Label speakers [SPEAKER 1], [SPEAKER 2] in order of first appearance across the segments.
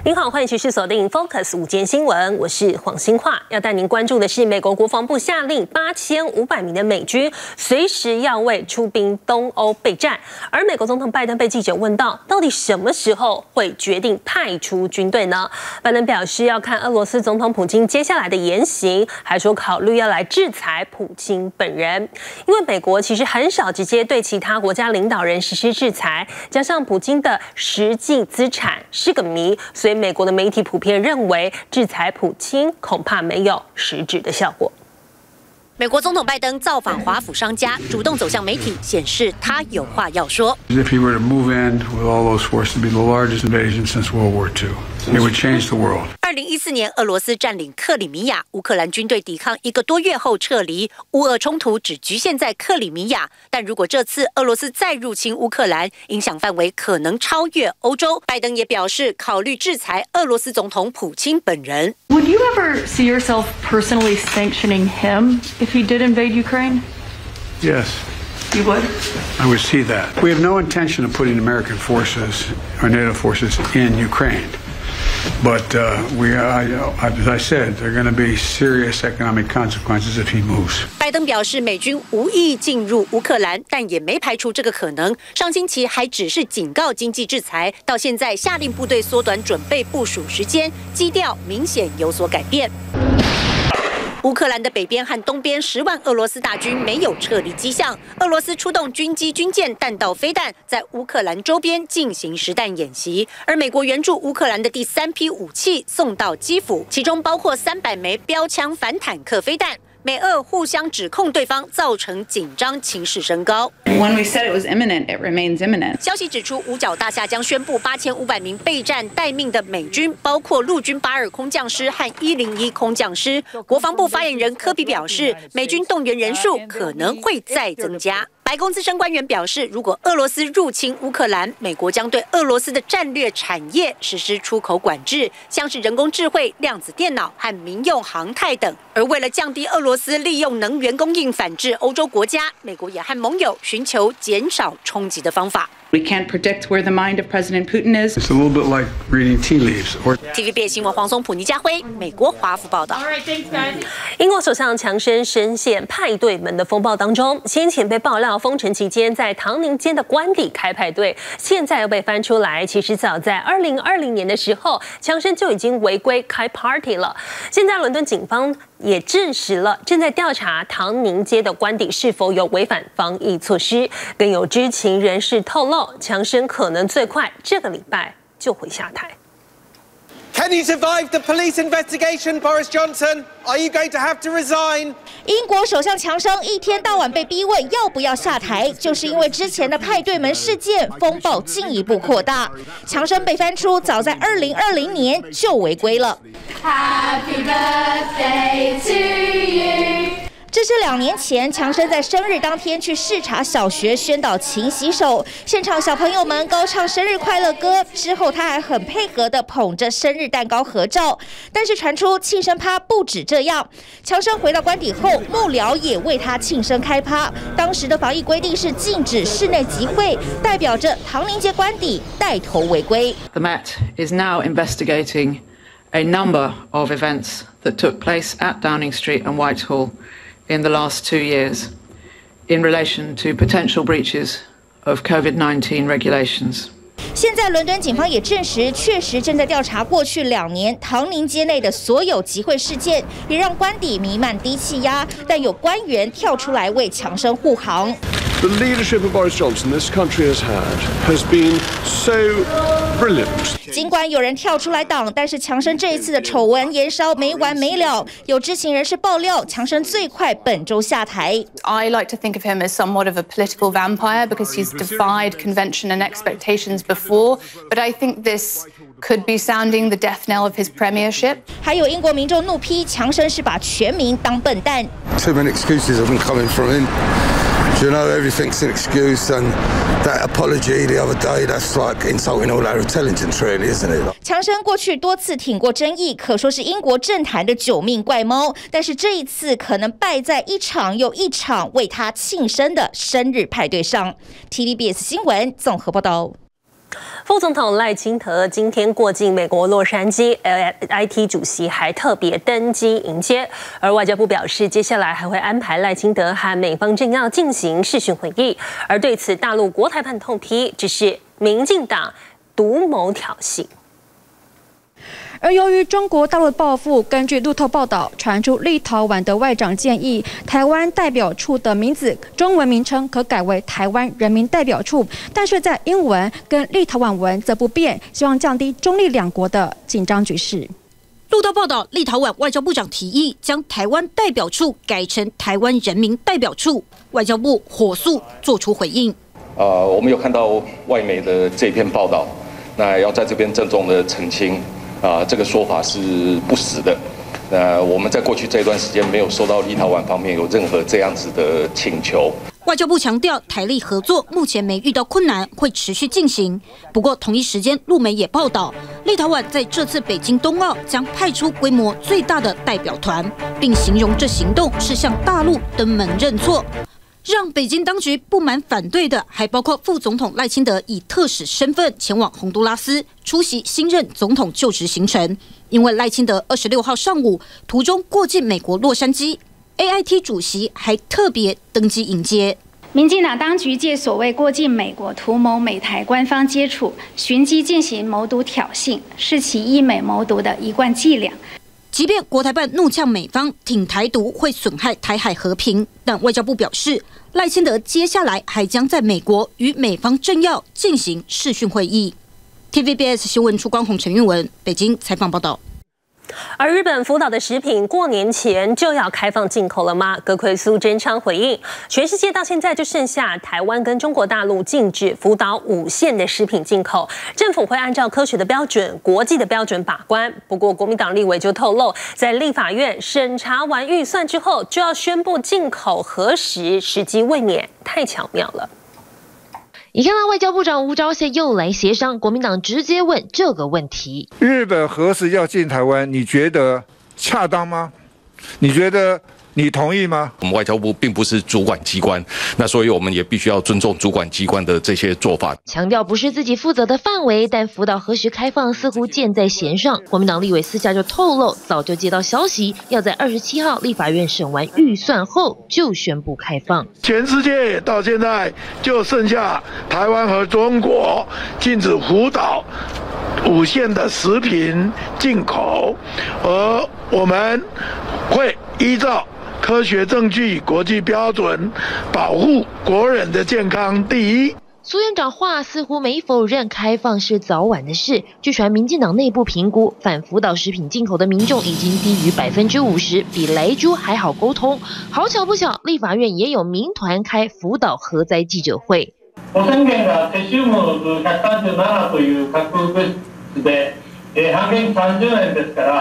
[SPEAKER 1] 您好，欢迎持续锁定 Focus 午间新闻，我是黄兴化，要带您关注的是美国国防部下令8500名的美军随时要为出兵东欧备战，而美国总统拜登被记者问到，到底什么时候会决定派出军队呢？拜登表示要看俄罗斯总统普京接下来的言行，还说考虑要来制裁普京本人，因为美国其实很少直接对其他国家领导人实施制裁，加上普京的实际资产是个谜，所以美国的媒体普遍认为制裁普京恐怕没有实质的效果。
[SPEAKER 2] 美国总统拜登造访华府商家，主动走向媒体，显示他有话要说。
[SPEAKER 3] If he were to move in with all those forces, it'd be the largest invasion since World War II. It would change the world.
[SPEAKER 2] 2014年，俄罗斯占领克里米亚，乌克兰军队抵抗1个多月后撤离。乌俄冲突只局限在克里米亚，但如果这次俄罗斯再入侵乌克兰，影响范围可能超越欧洲。拜登也表示，考虑制裁俄罗斯总统普京本人。
[SPEAKER 4] Would you ever see yourself personally sanctioning him if he did invade Ukraine?
[SPEAKER 3] Yes.
[SPEAKER 4] You would?
[SPEAKER 3] I would see that. We have no intention of putting American forces or NATO forces in Ukraine. But as I said, there are going to be serious economic consequences if he moves.
[SPEAKER 2] 拜登表示，美军无意进入乌克兰，但也没排除这个可能。上星期还只是警告经济制裁，到现在下令部队缩短准备部署时间，基调明显有所改变。乌克兰的北边和东边10万俄罗斯大军没有撤离迹象。俄罗斯出动军机、军舰、弹道飞弹，在乌克兰周边进行实弹演习。而美国援助乌克兰的第3批武器送到基辅，其中包括300枚标枪反坦克飞弹。美俄互相指控对方，造成紧张情势升高。
[SPEAKER 5] When we said it was imminent, it remains imminent.
[SPEAKER 2] 消息指出，五角大厦将宣布8500名备战待命的美军，包括陆军8·2空降师和101空降师。国防部发言人科比表示，美军动员人数可能会再增加。白宫资深官员表示，如果俄罗斯入侵乌克兰，美国将对俄罗斯的战略产业实施出口管制，像是人工智慧、量子电脑和民用航太等。而为了降低俄罗斯利用能源供应反制欧洲国家，美国也和盟友寻求减少冲击的方法。
[SPEAKER 5] We can't predict where the mind of President Putin is.
[SPEAKER 3] It's a little bit like reading tea leaves.
[SPEAKER 2] TVB 新闻黄松普、倪家辉，美国华府报道。
[SPEAKER 1] 英国首相强生深陷派对门的风暴当中，先前被爆料封城期间在唐宁街的官邸开派对，现在又被翻出来，其实早在2020年的时候，强生就已经违规开 party 了。现在伦敦警方也证实了，正在调查唐宁街的官邸是否有违反防疫措施。更有知情人士透露，强生可能最快这个礼拜就会下台。
[SPEAKER 6] Can you survive the police investigation, Boris Johnson? Are you going to have to resign?
[SPEAKER 7] 英国首相强生一天到晚被逼问要不要下台，就是因为之前的派对门事件风暴进一步扩大。强生被翻出，早在2020年就违规了。Happy birthday to you. 这是2年前，强生在生日当天去视察小学宣导勤洗手，现场小朋友们高唱生日快乐歌，之后他还很配合的捧着生日蛋糕合照。但是传出庆生趴不止这样，强生回到官邸后，幕僚也为他庆生开趴。当时的防疫规定是禁止室内集会，代表着唐宁街官邸带头违规。
[SPEAKER 8] The Met is now investigating a number of events that took place at Downing Street and Whitehall.In the last 2 years, in relation to potential breaches of COVID-19 regulations.
[SPEAKER 7] 现在伦敦警方也证实，确实正在调查过去2年唐宁街内的所有集会事件，也让官邸弥漫低气压。但有官员跳出来为强生护航。
[SPEAKER 9] The leadership of Boris Johnson this country has been so brilliant.
[SPEAKER 7] 尽管有人跳出来挡，但是强生这一次的丑闻延烧没完没了。有知情人士爆料，强生最快本周下台。
[SPEAKER 10] I like to think of him as somewhat of a political vampire because he's defied convention and expectations before, but I think this could be sounding the death knell of his premiership.
[SPEAKER 7] 还有英国民众怒批强生是把全民当笨蛋。
[SPEAKER 11] Too many excuses have been coming from him.You know, everything's an excuse, and that apology the other day, that's like insulting all our intelligence, really, isn't it?
[SPEAKER 7] 强生过去多次挺过争议，可说是英国政坛的9命怪猫，但是这一次可能败在一场又一场为他庆生的生日派对上。TVBS 新闻综合报道。
[SPEAKER 1] 副总统赖清德今天过境美国洛杉矶 ，AIT 主席还特别登机迎接。而外交部表示，接下来还会安排赖清德和美方政要进行视讯会议。而对此，大陆国台办痛批，这是民进党独谋挑衅。
[SPEAKER 12] 而由于中国大陆的报复，根据路透报道，传出立陶宛的外长建议，台湾代表处的名字中文名称可改为台湾人民代表处，但是在英文跟立陶宛文则不变，希望降低中立两国的紧张局势。
[SPEAKER 13] 路透报道，立陶宛外交部长提议将台湾代表处改成台湾人民代表处，外交部火速做出回应。
[SPEAKER 14] 我们有看到外媒的这篇报道，那要在这边郑重的澄清。 这个说法是不实的。我们在过去这段时间没有收到立陶宛方面有任何这样子的请求。
[SPEAKER 13] 外交部强调，台立合作目前没遇到困难，会持续进行。不过，同一时间，陆媒也报道，立陶宛在这次北京冬奥将派出规模最大的代表团，并形容这行动是向大陆登门认错。 让北京当局不满反对的，还包括副总统赖清德以特使身份前往洪都拉斯出席新任总统就职行程。因为赖清德26号上午途中过境美国洛杉矶 ，AIT 主席还特别登机迎接。
[SPEAKER 15] 民进党当局借所谓过境美国图谋美台官方接触，寻机进行谋独挑衅，是其依美谋独的一贯伎俩。
[SPEAKER 13] 即便国台办怒呛美方挺台独会损害台海和平，但外交部表示，赖清德接下来还将在美国与美方政要进行视讯会议。TVBS 新闻出光洪陈韵文北京采访报道。
[SPEAKER 1] 而日本福岛的食品过年前就要开放进口了吗？阁揆苏贞昌回应，全世界到现在就剩下台湾跟中国大陆禁止福岛5县的食品进口，政府会按照科学的标准、国际的标准把关。不过国民党立委就透露，在立法院审查完预算之后，就要宣布进口何时，时机未免太巧妙了。
[SPEAKER 16] 一看到外交部长吴钊燮又来协商，国民党直接问这个问题：
[SPEAKER 17] 日本何时要进台湾？你觉得恰当吗？你觉得你同意吗？
[SPEAKER 18] 我们外交部并不是主管机关，那所以我们也必须要尊重主管机关的这些做法。
[SPEAKER 16] 强调不是自己负责的范围，但福岛何时开放似乎箭在弦上。国民党立委私下就透露，早就接到消息，要在27号立法院审完预算后就宣布开放。
[SPEAKER 19] 全世界到现在就剩下台湾和中国禁止福岛5县的食品进口，而我们会依照 科学证据、国际标准，保护国人的健康第一。
[SPEAKER 16] 苏院长话似乎没否认开放是早晚的事。据传，民进党内部评估，反福岛食品进口的民众已经低于50%，比莱猪还好沟通。好巧不巧，立法院也有民团开福島核灾记者会。
[SPEAKER 20] 汚染源がセシウム137という核物質で、半減30年ですから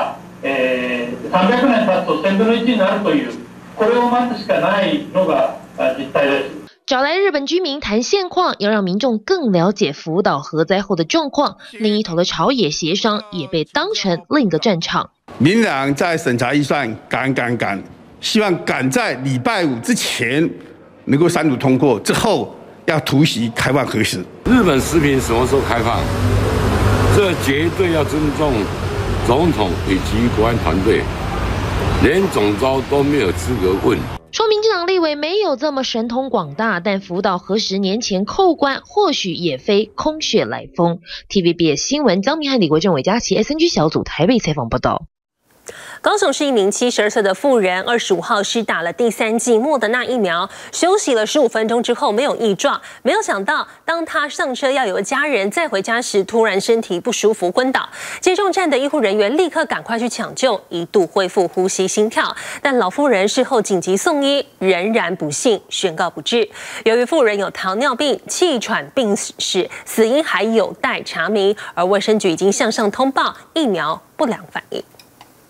[SPEAKER 20] 、300年経つと1000分の1になるという。 これを待つしかないのが実態です。
[SPEAKER 16] 找来日本居民谈现况，要让民众更了解福岛核灾后的状况。另一头的朝野协商也被当成另一个战场。
[SPEAKER 21] 民党在审查预算赶，希望赶在礼拜5之前能够3读通过，之后要突袭开放核食。
[SPEAKER 22] 日本食品什么时候开放？这绝对要尊重总统以及国安团队。 连总召都没有资格问，
[SPEAKER 16] 说民进党立委没有这么神通广大，但福岛何时年前扣关，或许也非空穴来风。TVBS 新闻张明翰、李国正、韦佳琪 SNG 小组台北采访报道。
[SPEAKER 1] 高雄市一名72岁的妇人，25号施打了第3剂莫德纳疫苗，休息了15分钟之后没有异状，没有想到当她上车要有家人载回家时，突然身体不舒服昏倒。接种站的医护人员立刻赶快去抢救，一度恢复呼吸心跳，但老妇人事后紧急送医，仍然不幸宣告不治。由于妇人有糖尿病、气喘病史，死因还有待查明，而卫生局已经向上通报疫苗不良反应。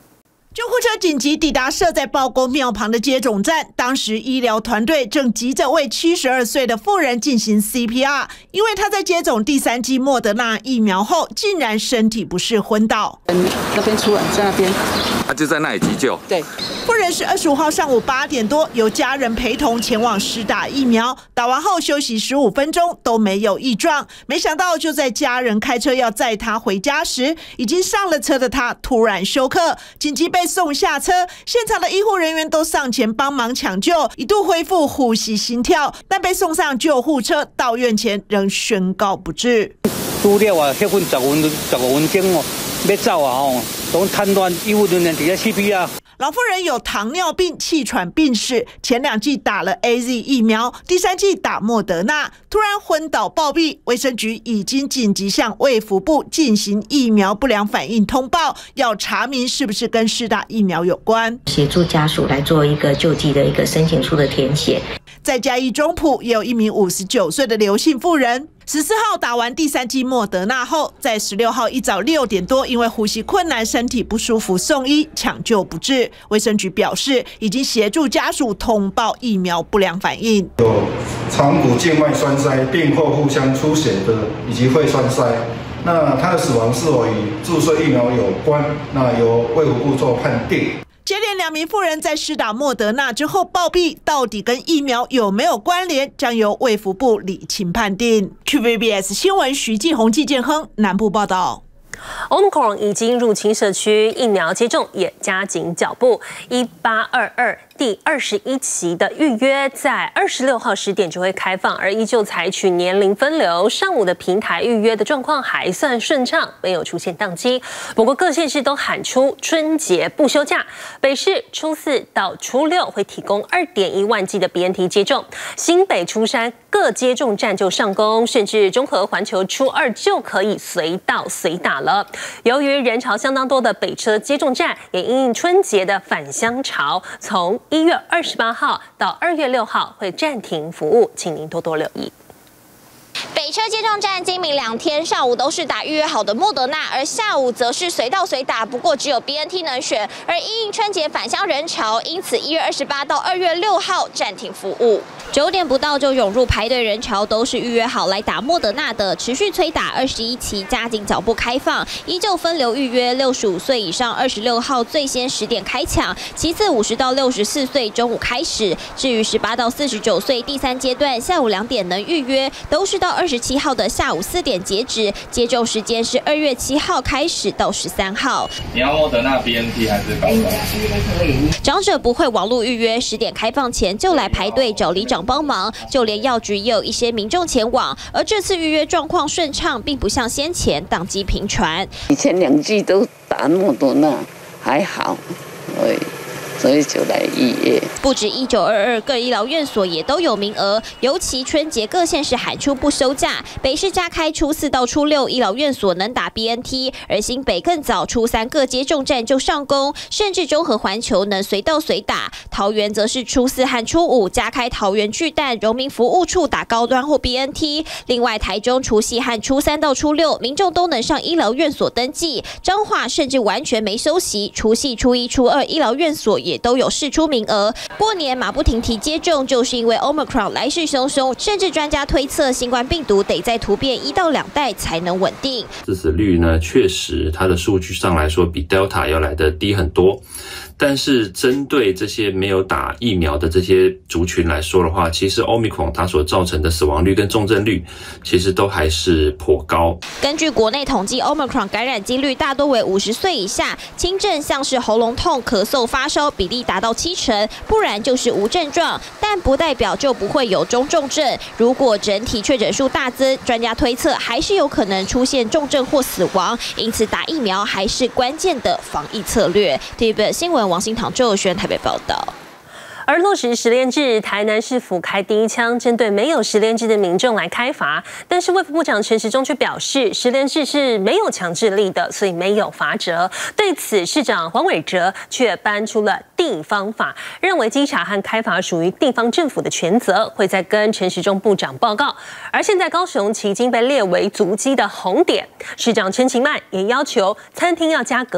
[SPEAKER 4] 救护车紧急抵达设在报公庙旁的接种站，当时医疗团队正急着为72岁的妇人进行 CPR， 因为她在接种第3剂莫德纳疫苗后，竟然身体不适昏倒。
[SPEAKER 5] 那边出来，在那边，
[SPEAKER 23] 他就在那里急救。
[SPEAKER 5] 对，
[SPEAKER 4] 妇人是25号上午8点多由家人陪同前往施打疫苗，打完后休息15分钟都没有异状，没想到就在家人开车要载她回家时，已经上了车的她突然休克，紧急被送下车，现场的医护人员都上前帮忙抢救，一度恢复呼吸心跳，但被送上救护车，到院前仍宣告不治。
[SPEAKER 24] 拄了啊，迄份15分钟哦，要走啊吼，都瘫断，医护人员伫咧 CPR。
[SPEAKER 4] 老妇人有糖尿病、气喘病史，前2剂打了 AZ 疫苗，第3剂打莫德纳，突然昏倒暴毙。卫生局已经紧急向卫福部进行疫苗不良反应通报，要查明是不是跟施打疫苗有关，
[SPEAKER 25] 协助家属来做一个救济的一个申请书的填写。
[SPEAKER 4] 在嘉义中埔也有一名59岁的刘姓妇人。14号打完第3剂莫德纳后，在16号一早6点多，因为呼吸困难、身体不舒服送医抢救不治。卫生局表示，已经协助家属通报疫苗不良反应，
[SPEAKER 26] 有肠骨静脉栓塞、病后互相出血的，以及肺栓塞。那他的死亡是否与注射疫苗有关？那由卫福部做判定。
[SPEAKER 4] 接连2名妇人在施打莫德纳之后暴毙，到底跟疫苗有没有关联，将由卫福部理清判定。TVBS 新闻徐继宏、季建亨南部报道。
[SPEAKER 1] Omicron 已经入侵社区，疫苗接种也加紧脚步。1822第21期的预约在26号10点就会开放，而依旧采取年龄分流。上午的平台预约的状况还算顺畅，没有出现宕机。不过各县市都喊出春节不休假，北市初4到初6会提供2.1万剂的 BNT 接种，新北、初山各接种站就上工，甚至中和、环球初2就可以随到随打了。由于人潮相当多的北车接种站，也因应春节的返乡潮，从1月28号到2月6号会暂停服务，请您多多留意。
[SPEAKER 27] 北车接种站今明2天上午都是打预约好的莫德纳，而下午则是随到随打，不过只有 BNT 能选。而因应春节返乡人潮，因此1月28到2月6号暂停服务。9点不到就涌入排队人潮，都是预约好来打莫德纳的，持续催打21期，加紧脚步开放，依旧分流预约，65岁以上26号最先10点开抢，其次50到64岁中午开始。至于18到49岁第3阶段下午2点能预约，都是到27号的下午4点截止，接种时间是2月7号开始到13号。
[SPEAKER 28] 你要莫德纳 BNT 还是高端？
[SPEAKER 27] 长者不会网络预约，10点开放前就来排队找里长帮忙，就连药局也有一些民众前往。而这次预约状况顺畅，并不像先前宕机频传。
[SPEAKER 29] 以前2剂都打莫德纳，还好，所以就来预约。
[SPEAKER 27] 不止1922各医疗院所也都有名额，尤其春节各县市喊出不休假，北市加开初4到初6医疗院所能打 BNT， 而新北更早初3各接种站就上工，甚至中和环球能随到随打。桃园则是初4和初5加开桃园巨蛋荣民服务处打高端或 BNT。另外，台中除夕和初3到初6民众都能上医疗院所登记，彰化甚至完全没休息，除夕、初1、初2医疗院所也都有释出名额。过年马不停蹄接种，就是因为 Omicron 来势汹汹，甚至专家推测新冠病毒得在突变1到2代才能稳定。
[SPEAKER 30] 致死率呢，确实它的数据上来说比 Delta 要来的低很多。但是针对这些没有打疫苗的这些族群来说的话，其实 Omicron 它所造成的死亡率跟重症率其实都还是颇高。
[SPEAKER 27] 根据国内统计 ，Omicron 感染几率大多为50岁以下，轻症像是喉咙痛、咳嗽、发烧比例达到70%，不然就是无症状，但不代表就不会有中重症。如果整体确诊数大增，专家推测还是有可能出现重症或死亡，因此打疫苗还是关键的防疫策略。TVBS 新闻王新堂、周友轩台北报道。
[SPEAKER 1] 而落实实联制，台南市府开第一枪，针对没有实联制的民众来开罚。但是卫福部长陈时中却表示，实联制是没有强制力的，所以没有罚则。对此，市长黄伟哲却搬出了地方法，认为稽查和开罚属于地方政府的权责，会再跟陈时中部长报告。而现在高雄已经被列为足迹的红点，市长陈其迈也要求餐厅要加隔板，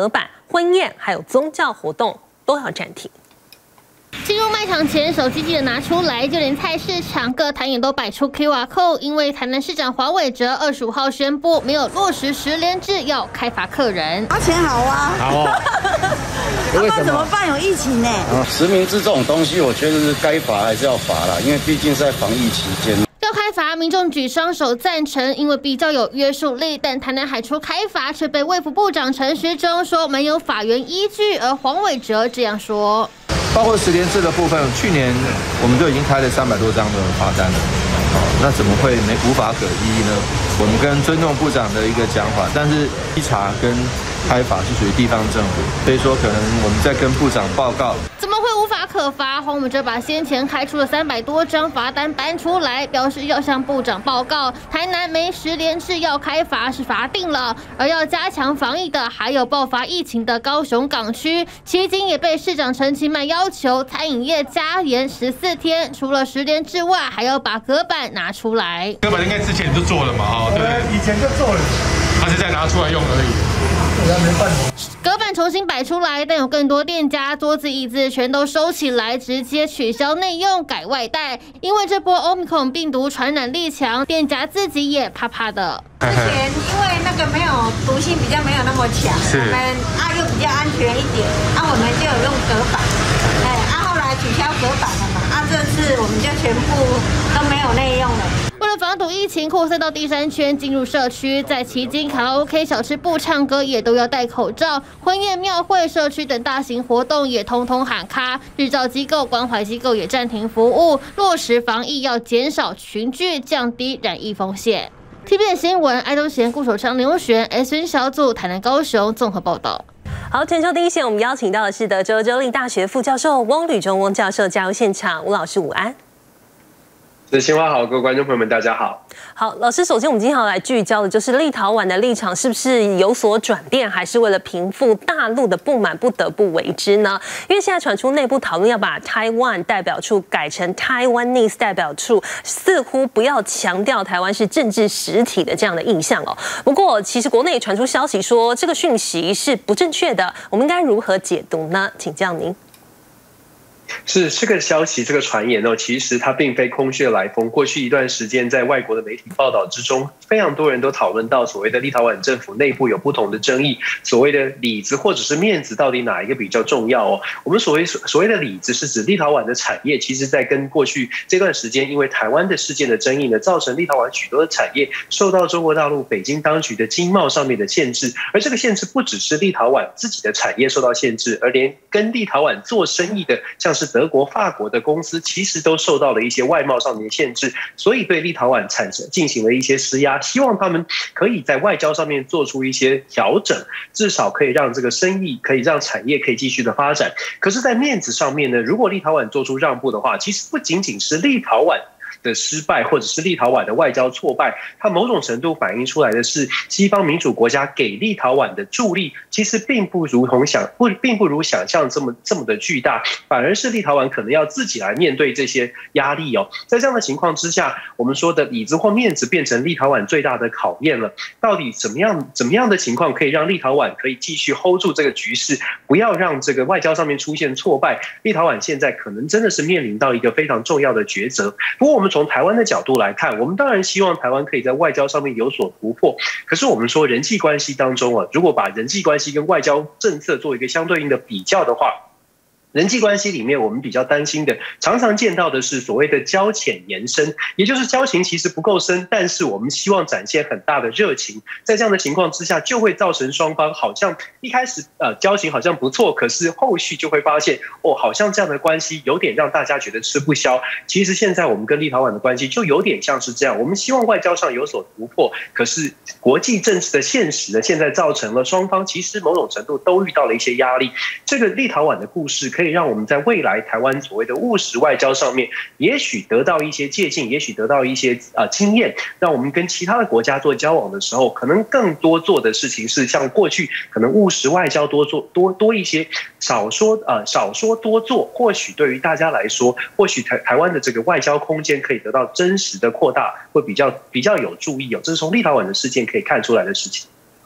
[SPEAKER 1] 婚宴还有宗教活动都要暂停。
[SPEAKER 2] 进入卖场前，手机记得拿出来，就连菜市场各摊也都摆出 QR code， 因为台南市长黄伟哲25号宣布没有落实10连制，要开罚客人。
[SPEAKER 3] 罚钱好啊，
[SPEAKER 6] 好哦。
[SPEAKER 3] 为什么？怎么办？有疫情呢？
[SPEAKER 6] 实名制这种东西，我觉得是该罚还是要罚啦，因为毕竟是在防疫期间。
[SPEAKER 2] 要开罚，民众举双手赞成，因为比较有约束力。但台南海出开罚，却被卫福部长陈时中说没有法源依据，而黄伟哲这样说。
[SPEAKER 7] 包括10连制的部分，去年我们就已经开了300多张的罚单了，那怎么会无法可依呢？我们跟尊重部长的一个讲法，但是稽查跟开罚是属于地方政府，所以说可能我们在跟部长报告。怎么会无法可罚？黄伟哲把先前开出的300多张罚单搬出来，表示要向部长报告，台南没10连制要开罚是罚定了，而要加强防疫的还有爆发疫情的高雄港区，迄今也被市长陈其迈要求餐饮业加严14天，除了10连制外，还要把隔板拿出来。
[SPEAKER 8] 隔板应该之前就做了嘛，对不对？以前就做了，他是再拿出来用而已。
[SPEAKER 2] 隔板重新摆出来，但有更多店家桌子椅子全都收起来，直接取消内用改外带。因为这波 Omicron 病毒传染力强，店家自己也怕怕的。
[SPEAKER 3] 之前因为那个没有毒性比较没有那么强，我们又比较安全一点，我们就有用隔板，后来取消隔板了嘛，这次我们就全部都没有内用了。
[SPEAKER 2] 为了防堵疫情扩散到第3圈进入社区，在旗津卡拉 OK 小吃部唱歌也都要戴口罩，婚宴、庙会、社区等大型活动也通通喊卡，日照机构、关怀机构也暂停服务，落实防疫要减少群聚，降低染疫风险。TVBS 新闻，爱东贤、顾守昌、刘璇 SN 小组台南、高雄综合报道。
[SPEAKER 1] 好，全球第一线，我们邀请到的是德州州立大学副教授翁履中翁教授加入现场。吴老师午安。
[SPEAKER 9] 新花好，各位观众朋友们，大家好。
[SPEAKER 1] 好，老师，首先我们今天要来聚焦的就是立陶宛的立场是不是有所转变，还是为了平复大陆的不满不得不为之呢？因为现在传出内部讨论要把 Taiwan 代表处改成 Taiwanese 代表处，似乎不要强调台湾是政治实体的这样的印象哦。不过，其实国内也传出消息说这个讯息是不正确的，我们应该如何解读呢？请教您。
[SPEAKER 9] 是这个消息，这个传言哦，其实它并非空穴来风。过去一段时间，在外国的媒体报道之中，非常多人都讨论到所谓的立陶宛政府内部有不同的争议，所谓的里子或者是面子，到底哪一个比较重要哦？我们所谓的里子是指立陶宛的产业，其实在跟过去这段时间，因为台湾的事件的争议呢，造成立陶宛许多的产业受到中国大陆北京当局的经贸上面的限制，而这个限制不只是立陶宛自己的产业受到限制，而连跟立陶宛做生意的，像是德国、法国的公司，其实都受到了一些外贸上面的限制，所以对立陶宛进行了一些施压，希望他们可以在外交上面做出一些调整，至少可以让这个生意，可以让产业可以继续的发展。可是，在面子上面呢，如果立陶宛做出让步的话，其实不仅仅是立陶宛的失败，或者是立陶宛的外交挫败，它某种程度反映出来的是西方民主国家给立陶宛的助力，其实并不如想象这么的巨大，反而是立陶宛可能要自己来面对这些压力哦。在这样的情况之下，我们说的里子或面子变成立陶宛最大的考验了。到底怎么样的情况可以让立陶宛可以继续 hold 住这个局势，不要让这个外交上面出现挫败？立陶宛现在可能真的是面临到一个非常重要的抉择。不过我们从台湾的角度来看，我们当然希望台湾可以在外交上面有所突破。可是我们说人际关系当中啊，如果把人际关系跟外交政策做一个相对应的比较的话，人际关系里面，我们比较担心的，常常见到的是所谓的交浅言深，也就是交情其实不够深，但是我们希望展现很大的热情。在这样的情况之下，就会造成双方好像一开始交情好像不错，可是后续就会发现好像这样的关系有点让大家觉得吃不消。其实现在我们跟立陶宛的关系就有点像是这样，我们希望外交上有所突破，可是国际政治的现实呢，现在造成了双方其实某种程度都遇到了一些压力。这个立陶宛的故事可以让我们在未来台湾所谓的务实外交上面，也许得到一些借鉴，也许得到一些经验，让我们跟其他的国家做交往的时候，可能更多做的事情是像过去可能务实外交多一些，少说多做，或许对于大家来说，或许台湾的这个外交空间可以得到真实的扩大，会比较有注意哦。这是从立陶宛的事件可以看出来的事情。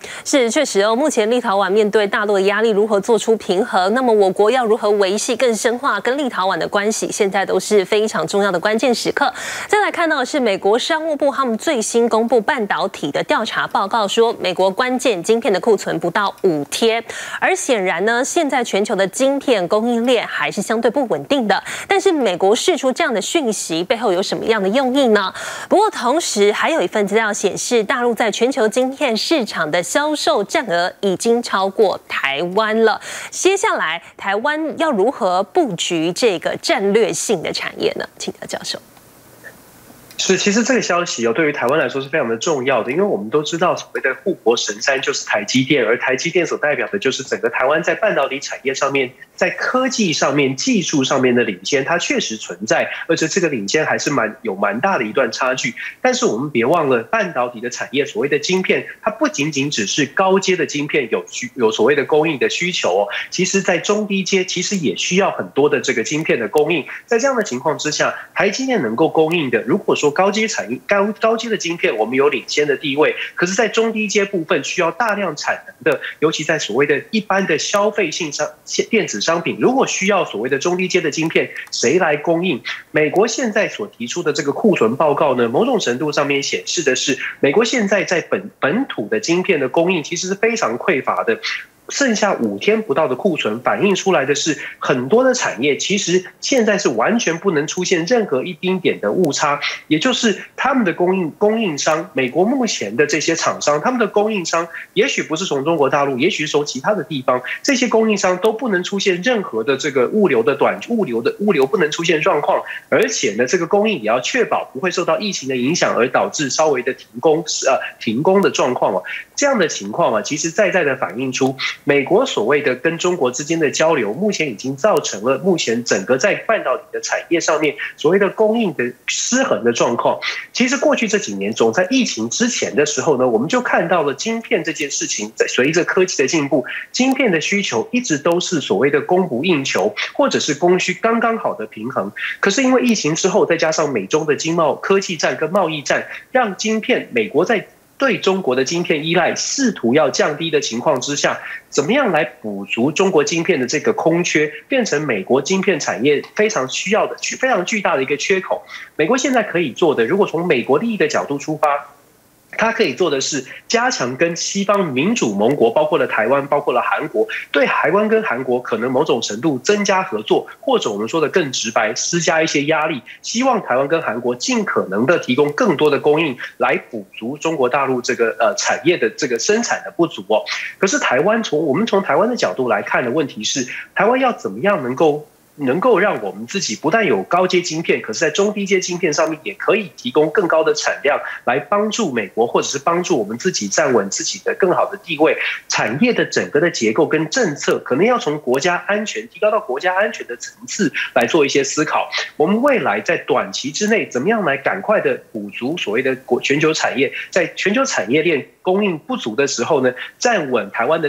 [SPEAKER 1] 是，确实哦。目前立陶宛面对大陆的压力，如何做出平衡？那么我国要如何维系、更深化跟立陶宛的关系？现在都是非常重要的关键时刻。再来看到的是美国商务部他们最新公布半导体的调查报告，说美国关键晶片的库存不到5天。而显然呢，现在全球的晶片供应链还是相对不稳定的。但是美国释出这样的讯息背后有什么样的用意呢？不过同时还有一份资料显示，大陆在全球晶片市场的销售占额已经超过台湾了。接下来，台湾要如何布局这个战略性的产业呢？请教教授。
[SPEAKER 9] 是，其实这个消息对于台湾来说是非常的重要的，因为我们都知道所谓的护国神山就是台积电，而台积电所代表的就是整个台湾在半导体产业上面，在科技上面、技术上面的领先，它确实存在，而且这个领先还是蛮大的一段差距。但是我们别忘了，半导体的产业所谓的晶片，它不仅仅只是高阶的晶片有所谓的供应的需求哦，其实在中低阶其实也需要很多的这个晶片的供应。在这样的情况之下，台积电能够供应的，如果说高阶产业、高阶的晶片，我们有领先的地位。可是，在中低阶部分需要大量产能的，尤其在所谓的一般的消费性电子商品，如果需要所谓的中低阶的晶片，谁来供应？美国现在所提出的这个库存报告呢，某种程度上面显示的是，美国现在在本土的晶片的供应其实是非常匮乏的。剩下5天不到的库存，反映出来的是很多的产业其实现在是完全不能出现任何一丁点的误差，也就是他们的供应商，美国目前的这些厂商，他们的供应商也许不是从中国大陆，也许是从其他的地方，这些供应商都不能出现任何的这个物流不能出现状况，而且呢，这个供应也要确保不会受到疫情的影响而导致稍微的停工的状况哦。这样的情况啊，其实在的反映出美国所谓的跟中国之间的交流，目前已经造成了目前整个在半导体的产业上面所谓的供应的失衡的状况。其实过去这几年，总在疫情之前的时候呢，我们就看到了晶片这件事情，随着科技的进步，晶片的需求一直都是所谓的供不应求，或者是供需刚刚好的平衡。可是因为疫情之后，再加上美中的科技战跟贸易战，让晶片美国在对中国的晶片依赖试图要降低的情况之下，怎么样来补足中国晶片的这个空缺，变成美国晶片产业非常需要的、非常巨大的一个缺口。美国现在可以做的，如果从美国利益的角度出发，他可以做的是加强跟西方民主盟国，包括了台湾，包括了韩国，对台湾跟韩国可能某种程度增加合作，或者我们说的更直白，施加一些压力，希望台湾跟韩国尽可能的提供更多的供应，来补足中国大陆这个产业的这个生产的不足哦。可是我们从台湾的角度来看的问题是，台湾要怎么样能够让我们自己不但有高阶晶片，可是在中低阶晶片上面也可以提供更高的产量，来帮助美国或者是帮助我们自己站稳自己的更好的地位。产业的整个的结构跟政策，可能要从国家安全提高到国家安全的层次来做一些思考。我们未来在短期之内，怎么样来赶快的补足所谓的全球产业，在全球产业链供应不足的时候呢，站稳台湾的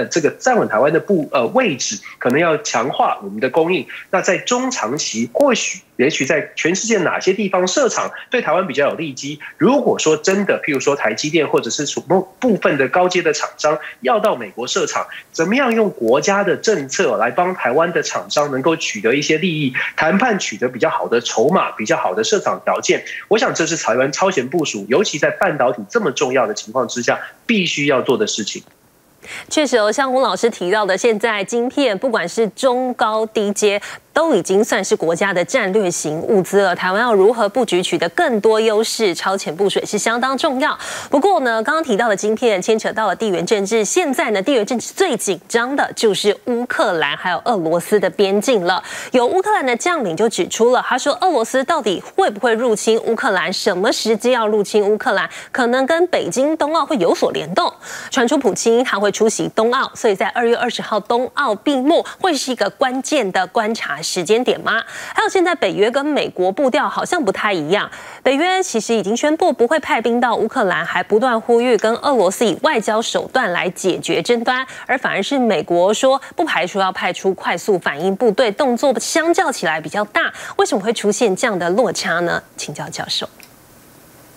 [SPEAKER 9] 位置，可能要强化我们的供应。那在中长期，也许在全世界哪些地方设厂对台湾比较有利基。如果说真的，譬如说台积电或者是部分的高阶的厂商要到美国设厂，怎么样用国家的政策来帮台湾的厂商能够取得一些利益，谈判取得比较好的筹码，比较好的设厂条件？我想这是台湾超前部署，尤其在半导体这么重要的情况之下，必须要做的事情。
[SPEAKER 1] 确实像洪老师提到的，现在晶片不管是中高低阶，都已经算是国家的战略型物资了。台湾要如何布局取得更多优势，超前部署也是相当重要。不过呢，刚刚提到的晶片牵扯到了地缘政治，现在呢，地缘政治最紧张的就是乌克兰还有俄罗斯的边境了。有乌克兰的将领就指出了，他说俄罗斯到底会不会入侵乌克兰，什么时机要入侵乌克兰，可能跟北京冬奥会有所联动。传出普京他会出席冬奥，所以在2月20号冬奥闭幕会是一个关键的观察时间点吗？还有现在北约跟美国步调好像不太一样，北约其实已经宣布不会派兵到乌克兰，还不断呼吁跟俄罗斯以外交手段来解决争端，而反而是美国说不排除要派出快速反应部队，动作相较起来比较大。为什么会出现这样的落差呢？请教教授。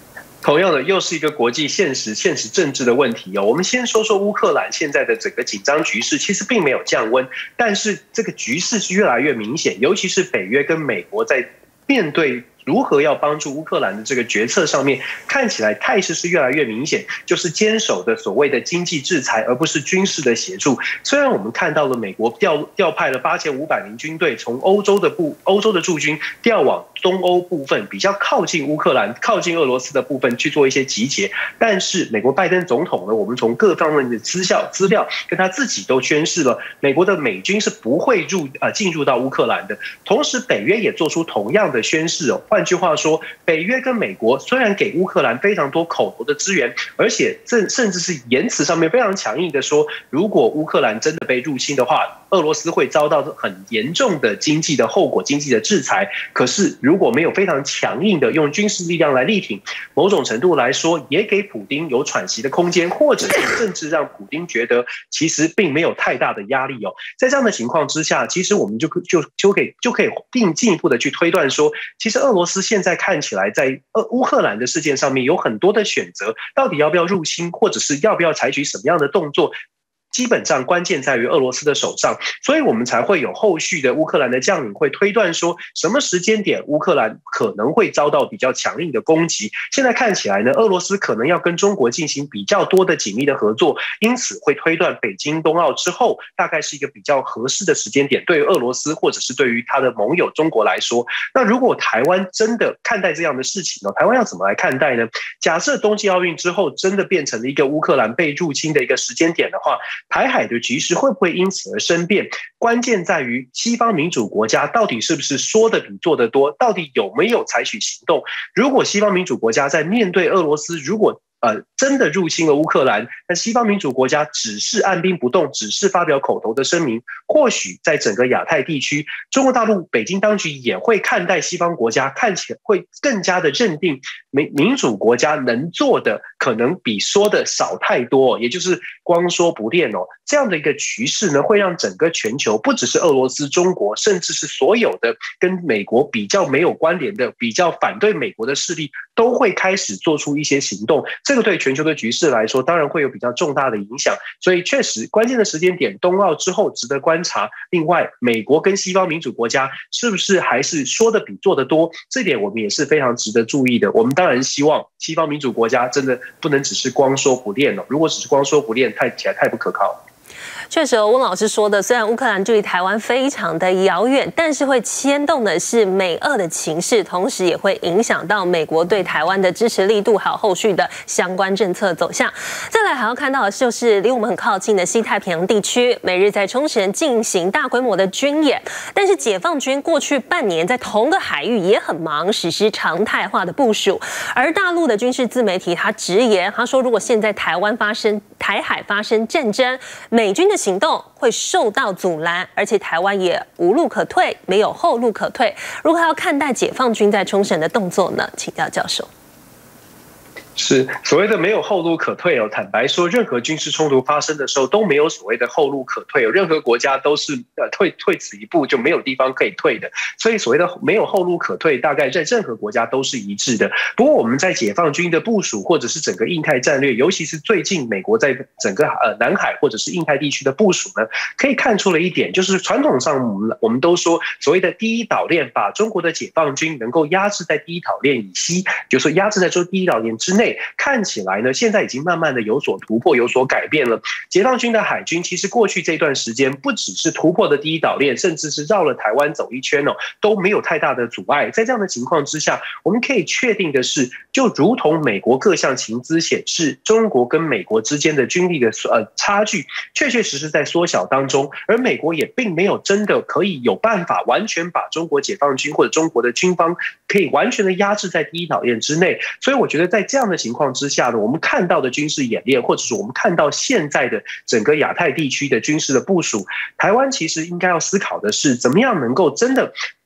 [SPEAKER 9] 同样的，又是一个国际现实政治的问题哦。我们先说说乌克兰现在的整个紧张局势，其实并没有降温，但是这个局势是越来越明显，尤其是北约跟美国在面对如何要帮助乌克兰的这个决策上面，看起来态势是越来越明显，就是坚守的所谓的经济制裁，而不是军事的协助。虽然我们看到了美国调派了8500名军队，从欧洲的驻军调往东欧部分比较靠近乌克兰、靠近俄罗斯的部分去做一些集结，但是美国拜登总统呢，我们从各方面的资料跟他自己都宣示了，美国的美军是不会进入到乌克兰的。同时，北约也做出同样的宣示哦。换句话说，北约跟美国虽然给乌克兰非常多口头的支援，而且甚至是言辞上面非常强硬的说，如果乌克兰真的被入侵的话，俄罗斯会遭到很严重的经济的后果、经济的制裁。可是如果没有非常强硬的用军事力量来力挺，某种程度来说，也给普丁有喘息的空间，或者是甚至让普丁觉得其实并没有太大的压力哦。在这样的情况之下，其实我们就可以并进一步的去推断说，其实俄罗斯现在看起来在乌克兰的事件上面有很多的选择，到底要不要入侵，或者是要不要采取什么样的动作，基本上关键在于俄罗斯的手上，所以我们才会有后续的乌克兰的将领会推断说，什么时间点乌克兰可能会遭到比较强硬的攻击。现在看起来呢，俄罗斯可能要跟中国进行比较多的紧密的合作，因此会推断北京冬奥之后大概是一个比较合适的时间点，对于俄罗斯或者是对于他的盟友中国来说。那如果台湾真的看待这样的事情呢，台湾要怎么来看待呢？假设冬季奥运之后真的变成了一个乌克兰被入侵的一个时间点的话，台海的局势会不会因此而生变？关键在于西方民主国家到底是不是说的比做的多，到底有没有采取行动？如果西方民主国家在面对俄罗斯，如果真的入侵了乌克兰，但西方民主国家只是按兵不动，只是发表口头的声明，或许在整个亚太地区，中国大陆北京当局也会看待西方国家，看起来会更加的认定民主国家能做的可能比说的少太多，也就是光说不练哦。这样的一个局势呢，会让整个全球，不只是俄罗斯、中国，甚至是所有的跟美国比较没有关联的、比较反对美国的势力，都会开始做出一些行动。这个对全球的局势来说，当然会有比较重大的影响。所以确实，关键的时间点，冬奥之后值得观察。另外，美国跟西方民主国家是不是还是说的比做的多？这点我们也是非常值得注意的。我们当然希望西方民主国家真的不能只是光说不练了。如果只是光说不练，起来太不可靠了。
[SPEAKER 1] 确实，温老师说的，虽然乌克兰距离台湾非常的遥远，但是会牵动的是美俄的情势，同时也会影响到美国对台湾的支持力度，还有后续的相关政策走向。再来还要看到的就是离我们很靠近的西太平洋地区，美日在冲绳进行大规模的军演，但是解放军过去半年在同个海域也很忙，实施常态化的部署。而大陆的军事自媒体他直言，他说如果现在台海发生战争，美军的行动会受到阻拦，而且台湾也无路可退，没有后路可退。如何要看待解放军在冲绳的动作呢？请教教授。
[SPEAKER 9] 是所谓的没有后路可退哦。坦白说，任何军事冲突发生的时候都没有所谓的后路可退哦。任何国家都是退此一步就没有地方可以退的，所以所谓的没有后路可退，大概在任何国家都是一致的。不过我们在解放军的部署，或者是整个印太战略，尤其是最近美国在整个南海或者是印太地区的部署呢，可以看出了一点，就是传统上我们都说所谓的第一岛链，把中国的解放军能够压制在第一岛链以西，就是说压制在第一岛链之内。看起来呢，现在已经慢慢的有所突破，有所改变了。解放军的海军其实过去这段时间，不只是突破的第一岛链，甚至是绕了台湾走一圈哦，都没有太大的阻碍。在这样的情况之下，我们可以确定的是，就如同美国各项情资显示，中国跟美国之间的军力的差距，确确实实在缩小当中，而美国也并没有真的可以有办法完全把中国解放军或者中国的军方可以完全的压制在第一岛链之内。所以我觉得在这样的情况之下呢，我们看到的军事演练，或者是我们看到现在的整个亚太地区的军事的部署，台湾其实应该要思考的是，怎么样能够真的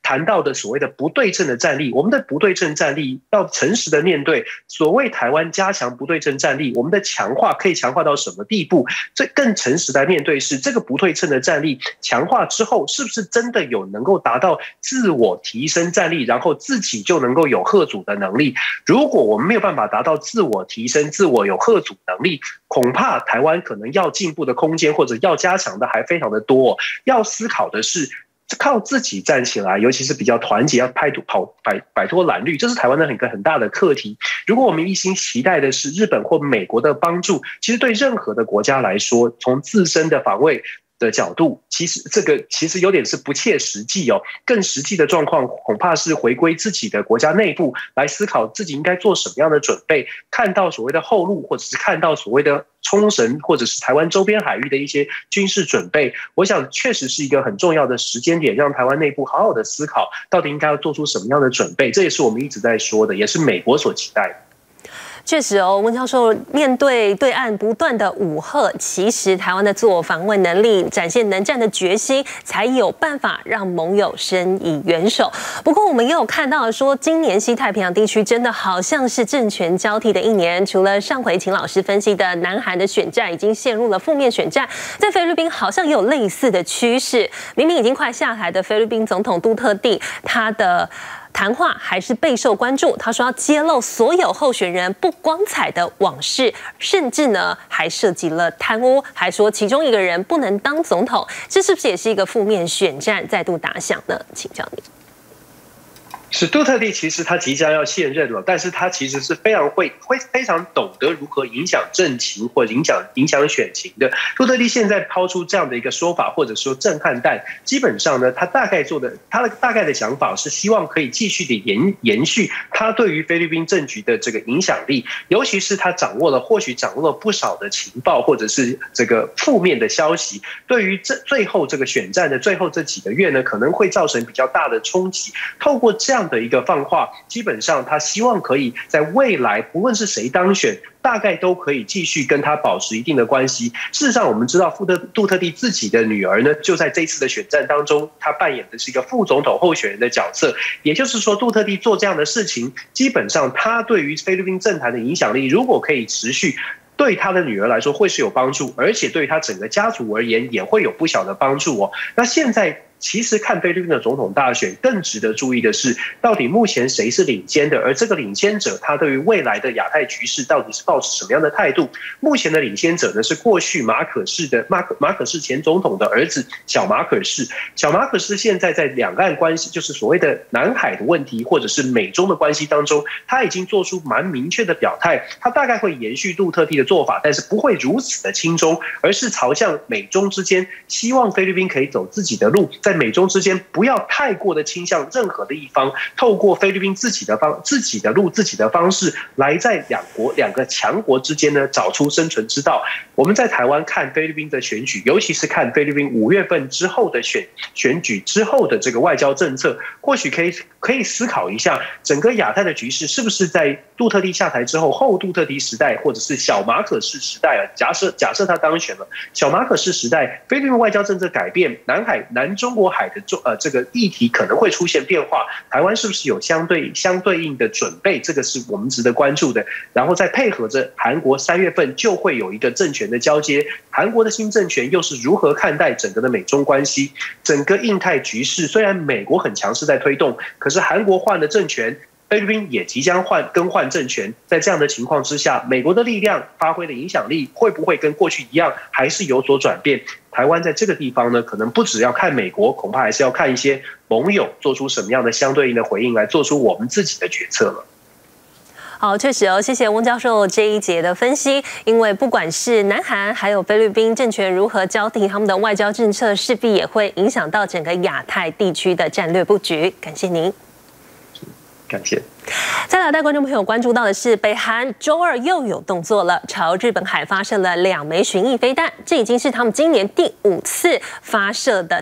[SPEAKER 9] 谈到的所谓的不对称的战力，我们的不对称战力要诚实的面对。所谓台湾加强不对称战力，我们的强化可以强化到什么地步？这更诚实的面对是这个不对称的战力强化之后，是不是真的有能够达到自我提升战力，然后自己就能够有吓阻的能力？如果我们没有办法达到自我提升、自我有吓阻能力，恐怕台湾可能要进步的空间或者要加强的还非常的多。要思考的是靠自己站起来，尤其是比较团结，要摆脱蓝绿，这是台湾的一个很大的课题。如果我们一心期待的是日本或美国的帮助，其实对任何的国家来说，从自身的防卫的角度，其实有点是不切实际哦。更实际的状况，恐怕是回归自己的国家内部来思考自己应该做什么样的准备，看到所谓的后路，或者是看到所谓的冲绳或者是台湾周边海域的一些军事准备，我想确实是一个很重要的时间点，让台湾内部好好的思考，到底应该要做出什么样的准备。这也是我们一直在说的，也是美国所期待的。
[SPEAKER 1] 确实哦，温教授，面对对岸不断的武吓，其实台湾的自我防卫能力，展现能战的决心，才有办法让盟友伸以援手。不过我们也有看到说，今年西太平洋地区真的好像是政权交替的一年。除了上回秦老师分析的南韩的选战已经陷入了负面选战，在菲律宾好像也有类似的趋势。明明已经快下台的菲律宾总统杜特地，他的谈话还是备受关注，他说要揭露所有候选人不光彩的往事，甚至呢还涉及了贪污，还说其中一个人不能当总统，这是不是也是一个负面选战再度打响呢？请教你。
[SPEAKER 9] 是杜特地，其实他即将要卸任了，但是他其实是非常非常懂得如何影响政情或影响选情的。杜特地现在抛出这样的一个说法，或者说震撼弹，基本上呢，他大概的想法是希望可以继续的延续他对于菲律宾政局的这个影响力，尤其是他或许掌握了不少的情报或者是这个负面的消息，对于最后这个选战的最后这几个月呢，可能会造成比较大的冲击。透过这样的一个放话，基本上他希望可以在未来不论是谁当选，大概都可以继续跟他保持一定的关系。事实上我们知道杜特地自己的女儿呢，就在这一次的选战当中，他扮演的是一个副总统候选人的角色。也就是说，杜特地做这样的事情，基本上他对于菲律宾政坛的影响力如果可以持续，对他的女儿来说会是有帮助，而且对他整个家族而言也会有不小的帮助哦。那现在其实看菲律宾的总统大选，更值得注意的是，到底目前谁是领先的？而这个领先者，他对于未来的亚太局势到底是抱持什么样的态度？目前的领先者呢，是过去马可仕前总统的儿子小马可仕。小马可仕现在在两岸关系，就是所谓的南海的问题，或者是美中的关系当中，他已经做出蛮明确的表态，他大概会延续杜特地的做法，但是不会如此的亲中，而是朝向美中之间，希望菲律宾可以走自己的路，在美中之间不要太过的倾向任何的一方，透过菲律宾自己的路、自己的方式，来在两个强国之间呢找出生存之道。我们在台湾看菲律宾的选举，尤其是看菲律宾5月份之后的选举之后的这个外交政策，或许可以思考一下，整个亚太的局势是不是在杜特地下台之后，后杜特地时代，或者是小马可仕时代，假设他当选了，小马可仕时代，菲律宾外交政策改变，南中国海的这个议题可能会出现变化，台湾是不是有相对应的准备？这个是我们值得关注的。然后再配合着韩国3月份就会有一个政权的交接，韩国的新政权又是如何看待整个的美中关系？整个印太局势虽然美国很强势在推动，可是韩国换了政权，菲律宾也即将更换政权，在这样的情况之下，美国的力量发挥的影响力会不会跟过去一样，还是有所转变？台湾在这个地方呢，可能不只要看美国，恐怕还是要看一些盟友做出什么样的相对应的回应，来做出我们自己的决策了。
[SPEAKER 1] 好，确实哦，谢谢翁教授这一节的分析。因为不管是南韩还有菲律宾政权如何交替，他们的外交政策势必也会影响到整个亚太地区的战略布局。感谢您。
[SPEAKER 9] 感谢。
[SPEAKER 1] 再来带观众朋友关注到的是，北韩周二又有动作了，朝日本海发射了2枚巡弋飞弹，这已经是他们今年第5次发射的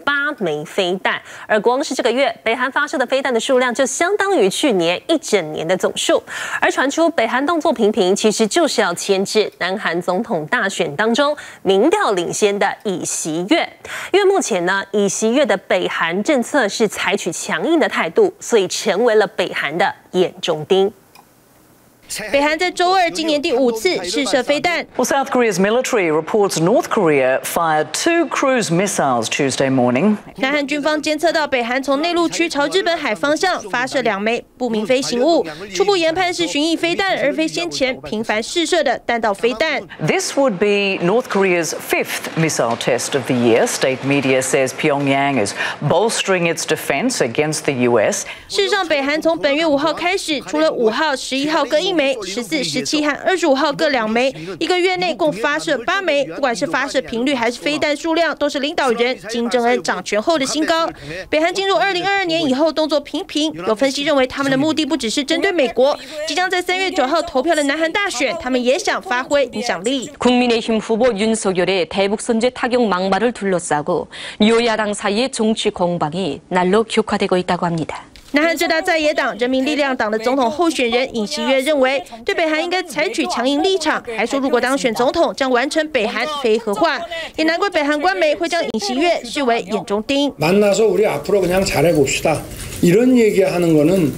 [SPEAKER 1] 8枚飞弹，而光是这个月，北韩发射的飞弹的数量就相当于去年1整年的总数。而传出北韩动作频频，其实就是要牵制南韩总统大选当中民调领先的尹锡悦。因为目前呢，尹锡悦的北韩政策是采取强硬的态度，所以成为了北韩的眼中钉。
[SPEAKER 2] 北韩在周二今年第5次试射飞弹。
[SPEAKER 10] Well, South Korea's military reports North Korea fired 2 cruise missiles Tuesday morning.
[SPEAKER 2] 南韩军方监测到北韩从内陆区朝日本海方向发射2枚不明飞行物，初步研判是巡弋飞弹，而非先前频繁试射的弹道飞弹。
[SPEAKER 10] This would be North Korea's 5th missile test of the year. State media says Pyongyang is bolstering its defense against the U.S.
[SPEAKER 2] 事实上，北韩从本月5号开始，除了5号、11号各1枚，14、17和25号各2枚，1个月内共发射8枚。不管是发射频率还是飞弹数量，都是领导人金正恩掌权后的新高。北韩进入2022年以后动作频频，有分析认为他们的目的不只是针对美国，即将在3月9号投票的南韩大选，他们也想发挥影响力。
[SPEAKER 11] 국민의힘 후보 윤석열의 대북 선제 타격 막말을 둘러싸고 여야당 사이의 정치 공방이 날로 격화되고 있다고 합니다.
[SPEAKER 2] 南韩最大在野党人民力量党的总统候选人尹锡悦认为，对北韩应该采取强硬立场，还说如果当选总统，将完成北韩非核化。也难怪北韩官媒会将尹锡悦视为眼中钉。
[SPEAKER 12] 만나서 우리 앞으로 그냥 잘해봅시다. 이런 얘기하는 거는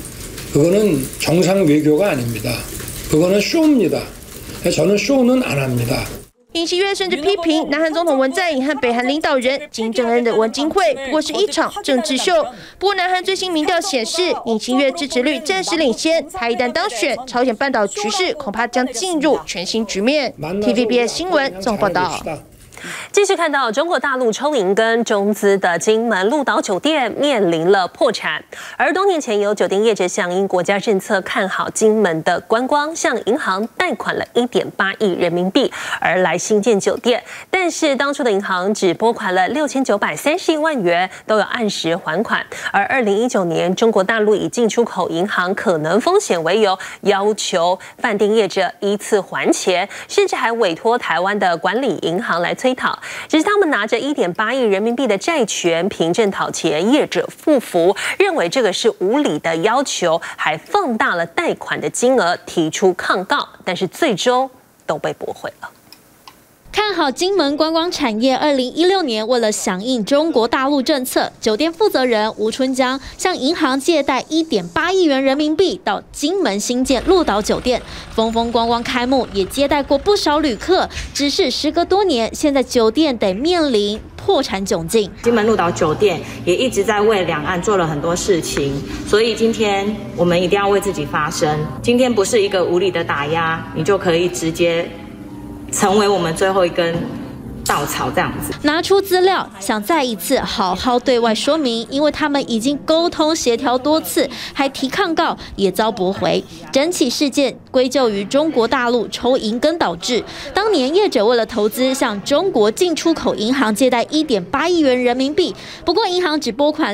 [SPEAKER 12] 그거는 정상 외교가 아닙니다. 그거는 쇼입니다. 저는 쇼는 안 합니다.
[SPEAKER 2] 尹锡悦甚至批评南韩总统文在寅和北韩领导人金正恩的文金会不过是一场政治秀。不过，南韩最新民调显示，尹锡悦支持率暂时领先，他一旦当选，朝鲜半岛局势恐怕将进入全新局面。TVBS 新闻综合报道。
[SPEAKER 1] 继续看到中国大陆抽银根中资的金门鹿岛酒店面临了破产，而多年前有酒店业者响应国家政策看好金门的观光，向银行贷款了1.8亿人民币而来新建酒店，但是当初的银行只拨款了6931万元，都有按时还款。而2019年，中国大陆以进出口银行可能风险为由，要求饭店业者依次还钱，甚至还委托台湾的管理银行来催讨，只是他们拿着1.8亿人民币的债权凭证讨钱，业者不服，认为这个是无理的要求，还放大了贷款的金额，提出抗告，但是最终都被驳回了。
[SPEAKER 13] 看好金门观光产业，2016年为了响应中国大陆政策，酒店负责人吴春江向银行借贷1.8亿元人民币到金门新建鹿岛酒店，风风光光开幕，也接待过不少旅客。只是时隔多年，现在酒店得面临破产窘境。
[SPEAKER 14] 金门鹿岛酒店也一直在为两岸做了很多事情，所以今天我们一定要为自己发声。今天不是一个无理的打压，你就可以直接 成为我们最后一根稻草，这样子
[SPEAKER 13] 拿出资料，想再一次好好对外说明，因为他们已经沟通协调多次，还提抗告，也遭驳回。整起事件归咎于中国大陆抽银根导致。当年业者为了投资，向中国进出口银行借贷1.8亿元人民币，不过银行只拨款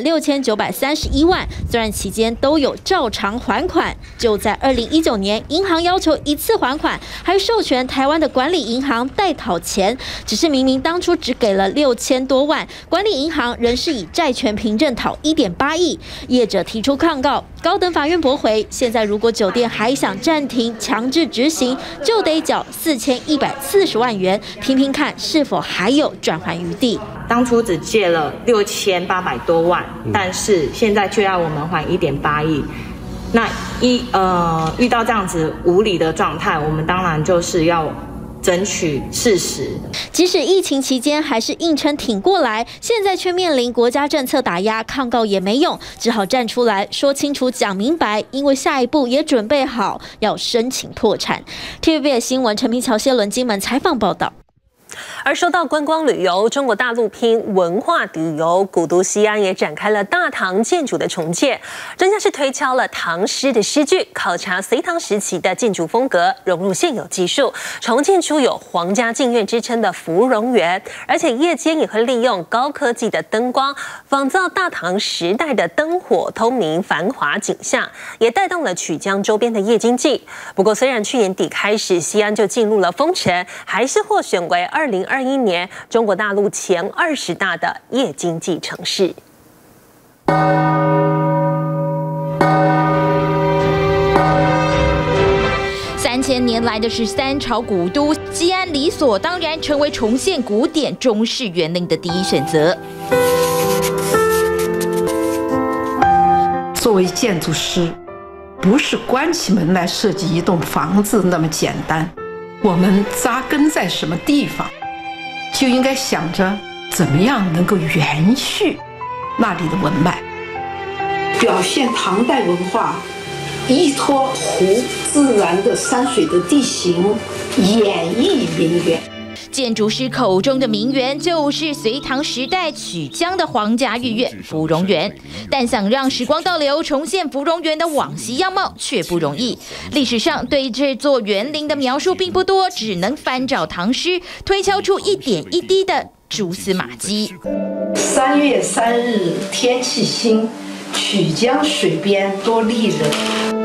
[SPEAKER 13] 6931万，虽然期间都有照常还款，就在2019年，银行要求一次还款，还授权台湾的管理银行代讨钱，只是明明当初只给了6000多万，管理银行仍是以债权凭证讨1.8亿，业者提出抗告，高等法院驳回。现在如果酒店还想暂停强制执行，就得缴4140万元，听听看是否还有转圜余地。
[SPEAKER 14] 当初只借了6800多万，但是现在却要我们还1.8亿。 那遇到这样子无理的状态，我们当然就是要 争取事实，
[SPEAKER 13] 即使疫情期间还是硬撑挺过来，现在却面临国家政策打压，抗告也没用，只好站出来说清楚、讲明白，因为下一步也准备好要申请破产。TVBS 新闻陈平桥、谢伦金门采访报道。
[SPEAKER 1] 而说到观光旅游，中国大陆拼文化旅游，古都西安也展开了大唐建筑的重建。专家是推敲了唐诗的诗句，考察隋唐时期的建筑风格，融入现有技术，重建出有皇家禁苑之称的芙蓉园。而且夜间也会利用高科技的灯光，仿造大唐时代的灯火通明、繁华景象，也带动了曲江周边的夜经济。不过，虽然去年底开始西安就进入了封城，还是获选为2022 2021年中国大陆前20大的夜经济城市。
[SPEAKER 27] 3000年来的13朝古都西安，理所当然成为重现古典中式园林的第一选择。
[SPEAKER 5] 作为建筑师，不是关起门来设计一栋房子那么简单。我们扎根在什么地方，就应该想着怎么样能够延续那里的文脉，表现唐代文化。依托湖自然的山水的地形，演绎名园。
[SPEAKER 27] 建筑师口中的名园，就是隋唐时代曲江的皇家御苑芙蓉园。但想让时光倒流，重现芙蓉园的往昔样貌，却不容易。历史上对这座园林的描述并不多，只能翻找唐诗，推敲出一点一滴的蛛丝马迹。
[SPEAKER 5] 3月3日天气新，曲江水边多丽人。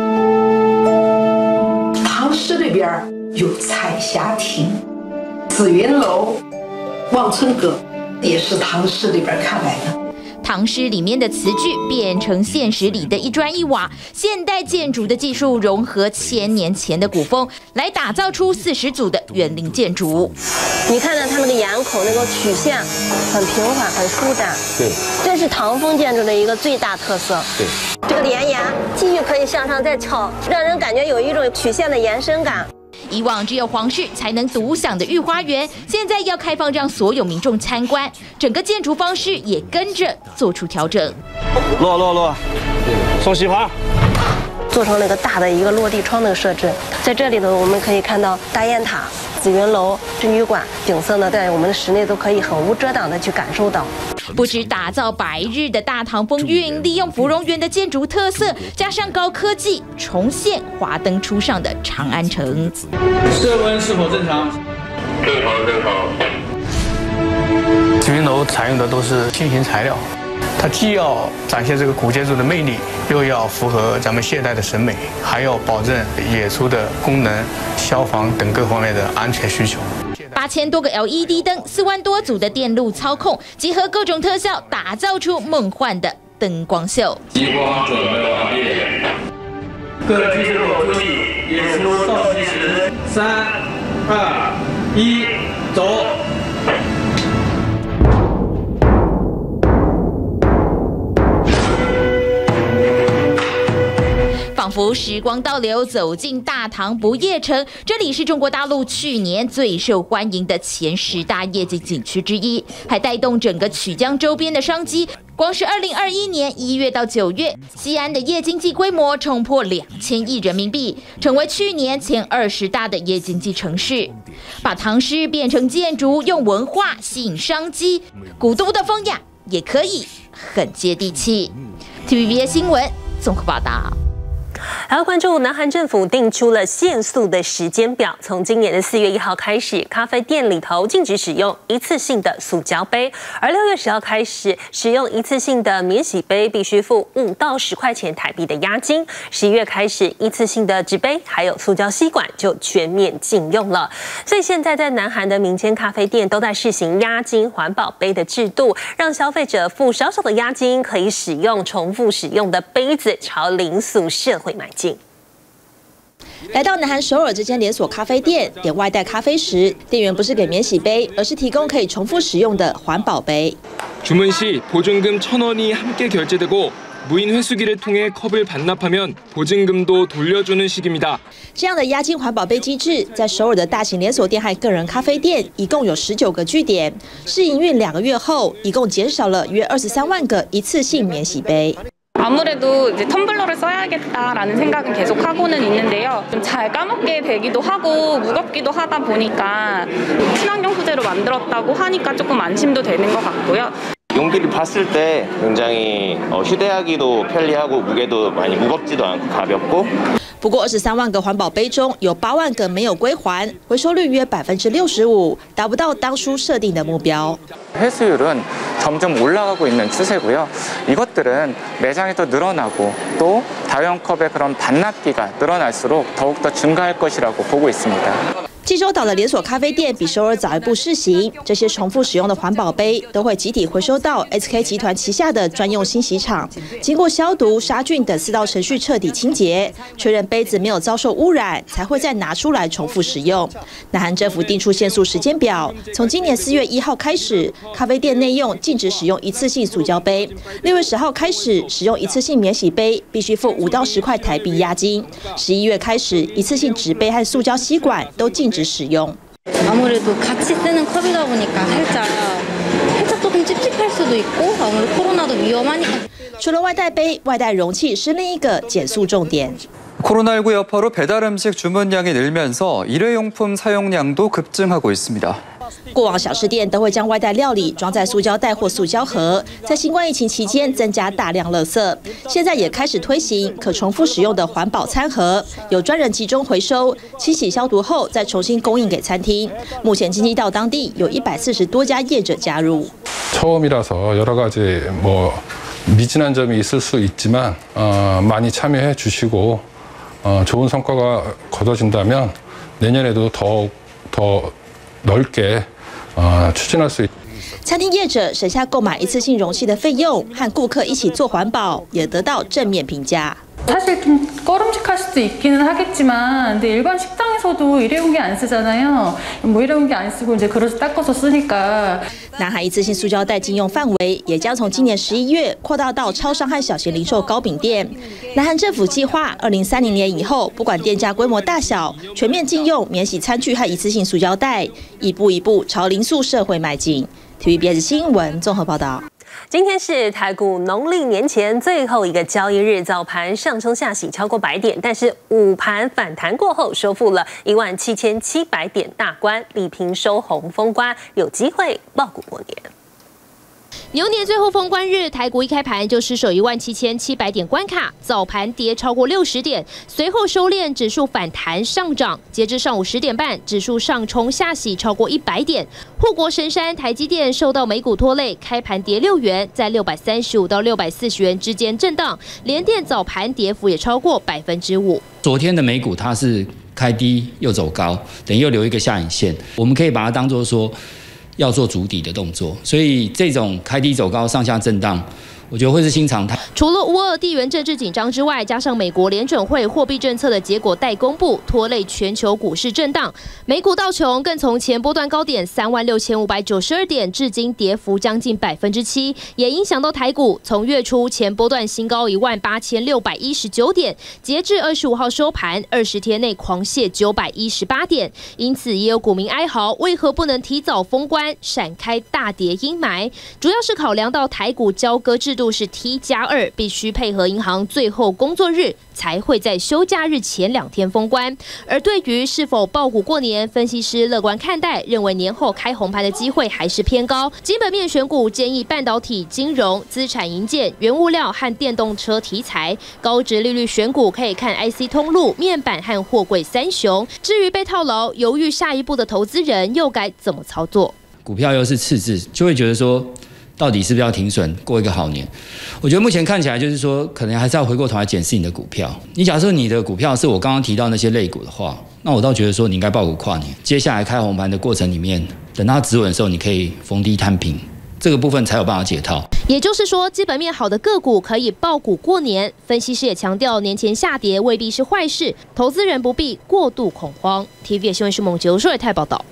[SPEAKER 5] 唐诗里边有彩霞亭、紫云楼、望春阁，也是唐诗里边看来的。
[SPEAKER 27] 唐诗里面的词句变成现实里的一砖一瓦，现代建筑的技术融合1000年前的古风，来打造出40组的园林建筑。
[SPEAKER 15] 你看到它那个檐口那个曲线很平缓、很舒展，
[SPEAKER 7] 对，
[SPEAKER 15] 这是唐风建筑的一个最大特色。
[SPEAKER 7] 对，
[SPEAKER 15] 这个帘檐继续可以向上再翘，让人感觉有一种曲线的延伸感。
[SPEAKER 27] 以往只有皇室才能独享的御花园，现在要开放让所有民众参观，整个建筑方式也跟着做出调整。
[SPEAKER 16] 落，送喜花。
[SPEAKER 15] 做成那个大的一个落地窗的设置，在这里呢，我们可以看到大雁塔、紫云楼、织女馆景色呢，在我们的室内都可以很无遮挡的去感受到。
[SPEAKER 27] 不止打造白日的大唐风韵，利用芙蓉园的建筑特色，加上高科技，重现华灯初上的长安城。
[SPEAKER 16] 室温是否正常？
[SPEAKER 28] 正常。
[SPEAKER 17] 紫云楼采用的都是新型材料，它既要展现这个古建筑的魅力，又要符合咱们现代的审美，还要保证演出的功能、消防等各方面的安全需求。
[SPEAKER 27] 8000多个 LED 灯，4万多组的电路操控，结合各种特效，打造出梦幻的灯光秀。
[SPEAKER 28] 激光准备完毕，
[SPEAKER 16] 各技术注意，演出倒计时，3、2、1，走。
[SPEAKER 27] 仿佛时光倒流，走进大唐不夜城。这里是中国大陆去年最受欢迎的前10大夜景景区之一，还带动整个曲江周边的商机。光是2021年1月到9月，西安的夜经济规模冲破2000亿人民币，成为去年前20大的夜经济城市。把唐诗变成建筑，用文化吸引商机，古都的风雅也可以很接地气。TVBS 新闻综合报道。
[SPEAKER 1] 还要关注南韩政府定出了限塑的时间表，从今年的4月1号开始，咖啡店里头禁止使用一次性的塑胶杯，而6月10号开始，使用一次性的免洗杯必须付5到10块钱台币的押金。11月开始，一次性的纸杯还有塑胶吸管就全面禁用了。所以现在在南韩的民间咖啡店都在试行押金环保杯的制度，让消费者付少少的押金，可以使用重复使用的杯子，朝零塑社会迈进。
[SPEAKER 18] 来到南韩首尔这间连锁咖啡店，点外带咖啡时，店员不是给免洗杯，而是提供可以重复使用的环保杯。
[SPEAKER 19] 주문 시 보증금 1,000원이 함께 결제되고 무인 회수기를 통해 컵을 반납하면 보증금도 돌려주는 식입니다.
[SPEAKER 18] 这样的押金环保杯机制，在首尔的大型连锁店和个人咖啡店，一共有19个据点。试营运2个月后，一共减少了约23万个一次性免洗杯。
[SPEAKER 20] 아무래도 이제 텀블러를 써야겠다라는 생각은 계속 하고는 있는데요. 좀 잘 까먹게 되기도 하고 무겁기도 하다 보니까 친환경 소재로 만들었다고 하니까 조금 안심도 되는 것 같고요.
[SPEAKER 21] 용기를 봤을 때 굉장히 휴대하기도 편리하고 무게도 많이 무겁지도 않고 가볍고.
[SPEAKER 18] 不过23万个环保杯中有8万个没有归还，回收率约65%，达不到当初设定的目标。
[SPEAKER 22] 회수율은 점점 올라가고 있는 추세고요. 이것들은 매장에도 늘어나고 또 다용컵의 그런 반납기가 늘어날수록 더욱더 증가할 것이라고 보고 있습니다.
[SPEAKER 18] 济州岛的连锁咖啡店比首尔早一步试行，这些重复使用的环保杯都会集体回收到 SK 集团旗下的专用清洗厂，经过消毒、杀菌等4道程序彻底清洁，确认杯子没有遭受污染，才会再拿出来重复使用。南韩政府定出限塑时间表，从今年4月1号开始，咖啡店内用禁止使用一次性塑胶杯；6月10号开始，使用一次性免洗杯必须付5到10块台币押金；11月开始，一次性纸杯和塑胶吸管都禁止使用。
[SPEAKER 3] 아무래도 같이 쓰는 컵이다 보니까 살짝 조금 찝찝할 수도 있고 아무래도 코로나도 위험하니까.
[SPEAKER 18] 除了外带杯，外带容器是另一个减塑重点。
[SPEAKER 4] 코로나19 여파로 배달 음식 주문량이 늘면서 일회용품 사용량도 급증하고 있습니다.
[SPEAKER 18] 过往小吃店都会将外带料理装在塑胶袋或塑胶盒，在新冠疫情期间增加大量垃圾。现在也开始推行可重复使用的环保餐盒，有专人集中回收、清洗消毒后再重新供应给餐厅。目前京畿道当地有140多家业者加入。
[SPEAKER 6] 처음이라서 여러 가지 미진한 점이 있을 수 있지만 많이 참여해 주시고 좋은 성과가 거둬진다면 내년에도 더 넓게 추진할 수 있.
[SPEAKER 18] 餐厅业者省下购买一次性容器的费用，和顾客一起做环保，也得到正面评价。
[SPEAKER 8] 사실 좀 꺼름직할 수도 있기는 하겠지만, 근데 일반 식당에서도 일회용기 안 쓰잖아요. 뭐 일회용기 안 쓰고 이제 그릇을 닦아서 쓰니까.
[SPEAKER 18] 南韩一次性塑胶袋禁用范围也将从今年11月扩大到超商和小型零售糕饼店。南韩政府计划2030年以后，不管店家规模大小，全面禁用免洗餐具和一次性塑胶袋，一步一步朝零塑社会迈进。TVBS 新闻综合报道。
[SPEAKER 1] 今天是台股农历年前最后一个交易日，早盘上冲下洗超过100点，但是午盘反弹过后收复了17700点大关，力拼收红封关，有机会抱股过年。
[SPEAKER 2] 牛年最后封关日，台股一开盘就失守17700点关卡，早盘跌超过60点，随后收敛，指数反弹上涨。截至上午10点半，指数上冲下洗超过100点。护国神山台积电受到美股拖累，开盘跌6元，在635到640元之间震荡。联电早盘跌幅也超过5%。
[SPEAKER 23] 昨天的美股它是开低又走高，等于又留一个下影线，我们可以把它当作说。 要做筑底的动作，所以这种开低走高、上下震荡，我觉得会是新常态。
[SPEAKER 2] 除了乌俄地缘政治紧张之外，加上美国联准会货币政策的结果待公布，拖累全球股市震荡。美股道琼更从前波段高点36592点，至今跌幅将近7%，也影响到台股。从月初前波段新高18619点，截至25号收盘，20天内狂泻918点。因此，也有股民哀嚎，为何不能提早封关，闪开大跌阴霾？主要是考量到台股交割制度是 T+2， 必须配合银行最后工作日才会在休假日前2天封关。而对于是否抱股过年，分析师乐观看待，认为年后开红盘的机会还是偏高。基本面选股建议半导体、金融、资产营建、原物料和电动车题材。高殖利率选股可以看 IC 通路、面板和货柜三雄。至于被套牢、犹豫下一步的投资人又该怎么操作？
[SPEAKER 23] 股票又是赤字，就会觉得说。 到底是不是要停损过一个好年？我觉得目前看起来就是说，可能还是要回过头来检视你的股票。你假设你的股票是我刚刚提到那些类股的话，那我倒觉得说你应该抱股跨年。接下来开红盘的过程里面，等它止稳的时候，你可以逢低摊平，这个部分才有办法解套。
[SPEAKER 2] 也就是说，基本面好的个股可以抱股过年。分析师也强调，年前下跌未必是坏事，投资人不必过度恐慌。TVBS 新闻是孟九硕泰报道。